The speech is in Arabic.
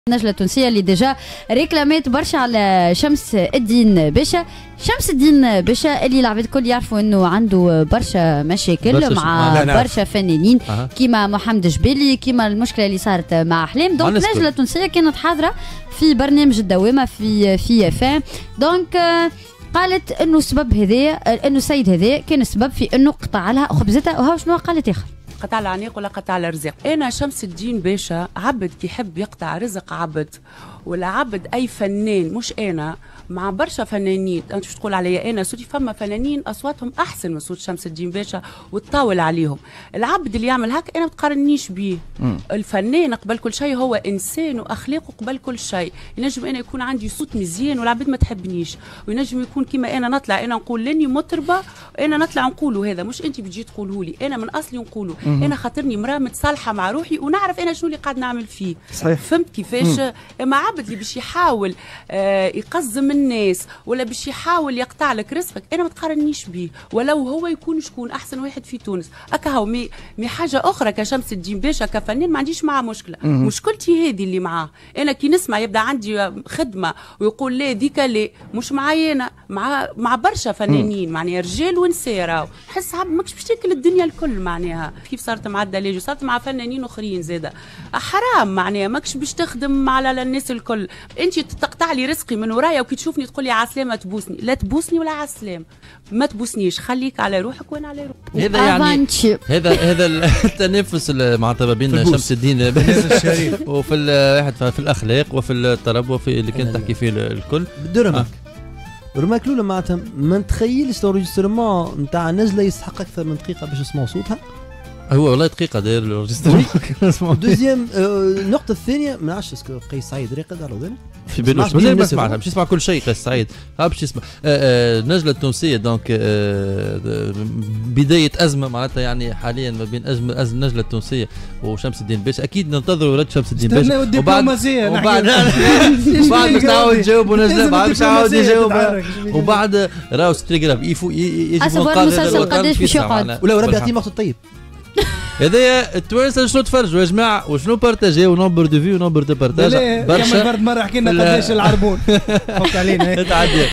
النجلة التونسية اللي ديجا ريكلامات برشا على شمس الدين باشا. شمس الدين باشا اللي العباد الكل يعرفوا انه عنده برشا مشاكل مع برشا فنانين كيما محمد جبالي، كيما المشكلة اللي صارت مع احلام. دونك النجلة التونسية كانت حاضرة في برنامج الدوامة في فام. دونك قالت انه السبب هذايا، انه السيد هذايا كان السبب في انه قطع لها خبزتها. وها شنو قالت اخر؟ قطع العناق ولا قطع الرزق. انا شمس الدين باشا عبد كي يحب يقطع رزق عبد، ولا عبد اي فنان، مش انا مع برشا فنانين. انت شو تقول عليا انا صوتي؟ فما فنانين اصواتهم احسن من صوت شمس الدين باشا وتطاول عليهم. العبد اللي يعمل هكا انا ما تقارنيش بيه. الفنان قبل كل شيء هو انسان واخلاقه قبل كل شيء. ينجم انا يكون عندي صوت مزيان والعباد ما تحبنيش، وينجم يكون كيما انا نطلع انا نقول لاني مطربه، انا نطلع نقوله هذا مش انت بتجي تقوله لي، انا من اصلي نقوله. انا خاطرني مراه متصالحه مع روحي ونعرف انا شنو اللي قاعد نعمل فيه. صحيح. فهمت كيفاش؟ اما عبد اللي باش يحاول يقزم الناس ولا باش يحاول يقطع لك رزقك انا ما تقارنيش بيه، ولو هو يكون شكون احسن واحد في تونس. اكا هو مي حاجه اخرى كشمس الدين باشا كفنان ما عنديش معاه مشكله. مشكلتي هذه اللي معاه. انا كي نسمع يبدا عندي خدمه ويقول لا ديك لا مش معايا انا، مع برشا فنانين معناها رجال ونساء، راهو نحس ماكش باش تاكل الدنيا الكل معناها. كيف صارت مع الدلاج وصارت مع فنانين اخرين زاده، حرام معناها ماكش باش تخدم على الناس الكل. انت تقطع لي رزقي من ورايا وكي تشوفني تقول لي عسلامه تبوسني، لا تبوسني ولا عسلام، ما تبوسنيش، خليك على روحك وانا على روحي. هذا يعني هذا التنافس معناتها ما بين شمس الدين وفي واحد في الاخلاق وفي الطرب وفي اللي كنت تحكي فيه الكل. بدرمك رماك الاولى معناتها ما نتخيلش لو نتاع نجله يستحق اكثر من دقيقه باش نسمعوا صوتها. هو والله دقيقه داير الريجستر. دوزيام النقطه الثانيه ما نعرفش اسكو قيس سعيد راقد على ودنه في بالوش مازال ما سمعها، باش يسمع كل شيء. قيس سعيد باش يسمع النجله التونسيه. دونك بدايه ازمه معناتها يعني حاليا ما بين النجله التونسيه وشمس الدين باشا. اكيد ننتظروا رد شمس الدين باشا وبعد باش نعاود نجاوبوا نجله، بعد باش نعاود نجاوب، وبعد راهو ستريغراف يجي المسلسل قداش باش يقعد. ولا ربي يعطيه وقت طيب. هذايا التوانسه شنو تفرجوا يا جماعه وشنو بارتاجيو ونومبر دو في ونومبر دو بارتاج برشا. مره حكينا قداش العربون فوق علينا.